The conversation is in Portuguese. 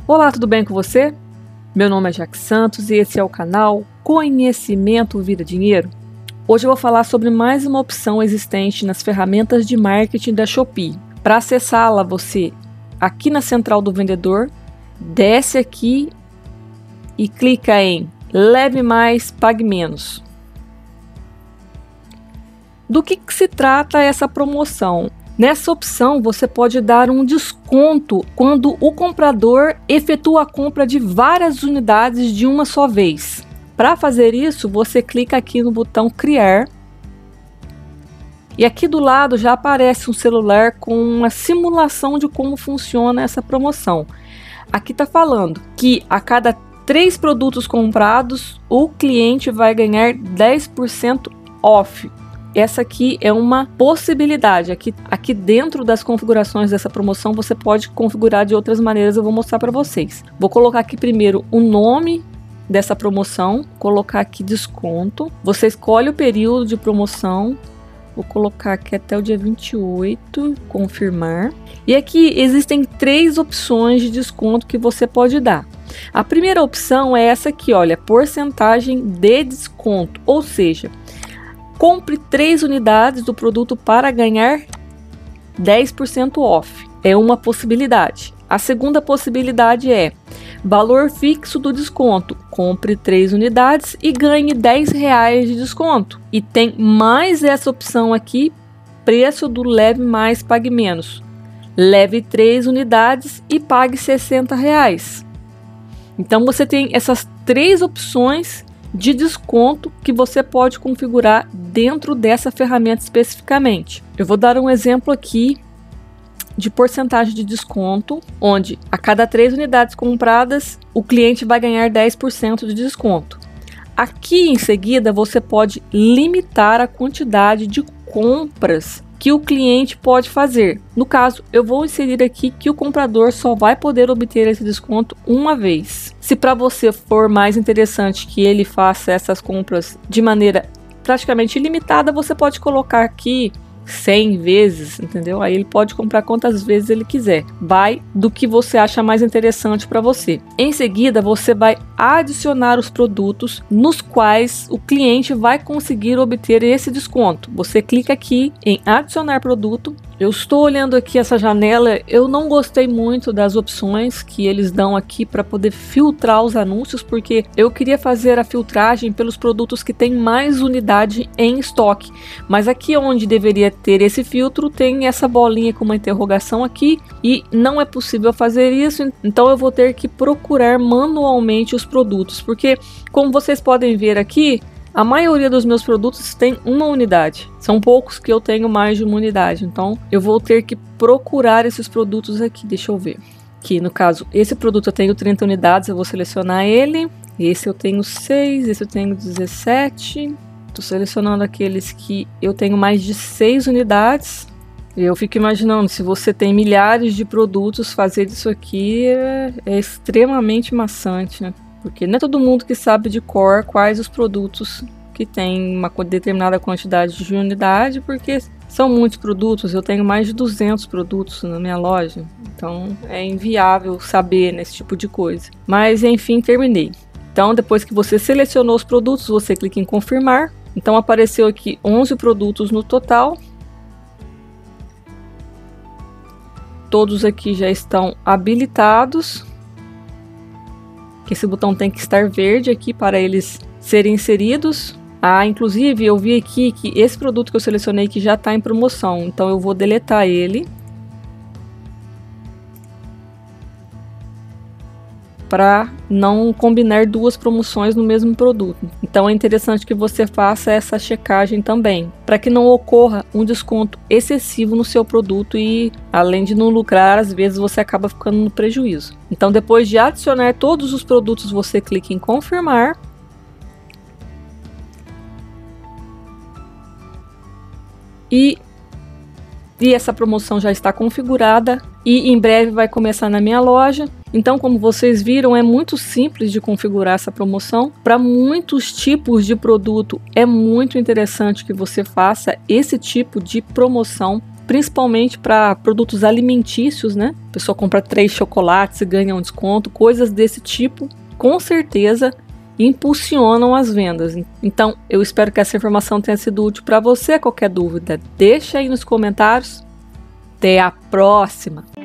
Olá, tudo bem com você? Meu nome é Jaque Santos e esse é o canal Conhecimento Vira Dinheiro. Hoje eu vou falar sobre mais uma opção existente nas ferramentas de marketing da Shopee. Para acessá-la, você, aqui na central do vendedor, desce aqui e clica em Leve Mais, Pague Menos. Do que se trata essa promoção? Nessa opção, você pode dar um desconto quando o comprador efetua a compra de várias unidades de uma só vez. Para fazer isso, você clica aqui no botão Criar. E aqui do lado já aparece um celular com uma simulação de como funciona essa promoção. Aqui está falando que a cada 3 produtos comprados, o cliente vai ganhar 10% off. Essa aqui é uma possibilidade. Aqui dentro das configurações dessa promoção você pode configurar de outras maneiras, eu vou mostrar para vocês. Vou colocar aqui primeiro o nome dessa promoção, colocar aqui desconto. Você escolhe o período de promoção, vou colocar aqui até o dia 28, confirmar. E aqui existem 3 opções de desconto que você pode dar. A primeira opção é essa aqui, olha, porcentagem de desconto, ou seja, compre 3 unidades do produto para ganhar 10% off. É uma possibilidade. A segunda possibilidade é valor fixo do desconto. Compre 3 unidades e ganhe R$10 de desconto. E tem mais essa opção aqui, preço do Leve Mais, Pague Menos. Leve 3 unidades e pague R$60. Então você tem essas 3 opções de desconto que você pode configurar dentro dessa ferramenta especificamente. Eu vou dar um exemplo aqui de porcentagem de desconto, onde a cada 3 unidades compradas, o cliente vai ganhar 10% de desconto. Aqui em seguida, você pode limitar a quantidade de compras que o cliente pode fazer. No caso, eu vou inserir aqui que o comprador só vai poder obter esse desconto uma vez. Se para você for mais interessante que ele faça essas compras de maneira praticamente ilimitada, você pode colocar aqui 100 vezes, entendeu? Aí ele pode comprar quantas vezes ele quiser. Vai do que você acha mais interessante para você. Em seguida, você vai adicionar os produtos nos quais o cliente vai conseguir obter esse desconto. Você clica aqui em adicionar produto. Eu estou olhando aqui essa janela, eu não gostei muito das opções que eles dão aqui para poder filtrar os anúncios, porque eu queria fazer a filtragem pelos produtos que têm mais unidade em estoque. Mas aqui onde deveria ter esse filtro, tem essa bolinha com uma interrogação aqui e não é possível fazer isso, então eu vou ter que procurar manualmente os produtos, porque como vocês podem ver aqui, a maioria dos meus produtos tem uma unidade. São poucos que eu tenho mais de uma unidade. Então, eu vou ter que procurar esses produtos aqui. Deixa eu ver. Aqui, no caso, esse produto eu tenho 30 unidades. Eu vou selecionar ele. Esse eu tenho 6. Esse eu tenho 17. Estou selecionando aqueles que eu tenho mais de 6 unidades. Eu fico imaginando, se você tem milhares de produtos, fazer isso aqui é extremamente maçante, né? Porque não é todo mundo que sabe de cor quais os produtos que tem uma determinada quantidade de unidade, porque são muitos produtos, eu tenho mais de 200 produtos na minha loja, então é inviável saber nesse tipo de coisa. Mas enfim, terminei. Então depois que você selecionou os produtos, você clica em confirmar. Então apareceu aqui 11 produtos no total. Todos aqui já estão habilitados. Esse botão tem que estar verde aqui para eles serem inseridos. Inclusive eu vi aqui que esse produto que eu selecionei que já está em promoção, então eu vou deletar ele para não combinar 2 promoções no mesmo produto. Então é interessante que você faça essa checagem também, para que não ocorra um desconto excessivo no seu produto e, além de não lucrar, às vezes você acaba ficando no prejuízo. Então, depois de adicionar todos os produtos, você clica em confirmar. E essa promoção já está configurada e em breve vai começar na minha loja. Então, como vocês viram, é muito simples de configurar essa promoção. Para muitos tipos de produto, é muito interessante que você faça esse tipo de promoção principalmente para produtos alimentícios, né? A pessoa compra 3 chocolates e ganha um desconto, coisas desse tipo, com certeza impulsionam as vendas. Então, eu espero que essa informação tenha sido útil para você. Qualquer dúvida, deixa aí nos comentários. Até a próxima!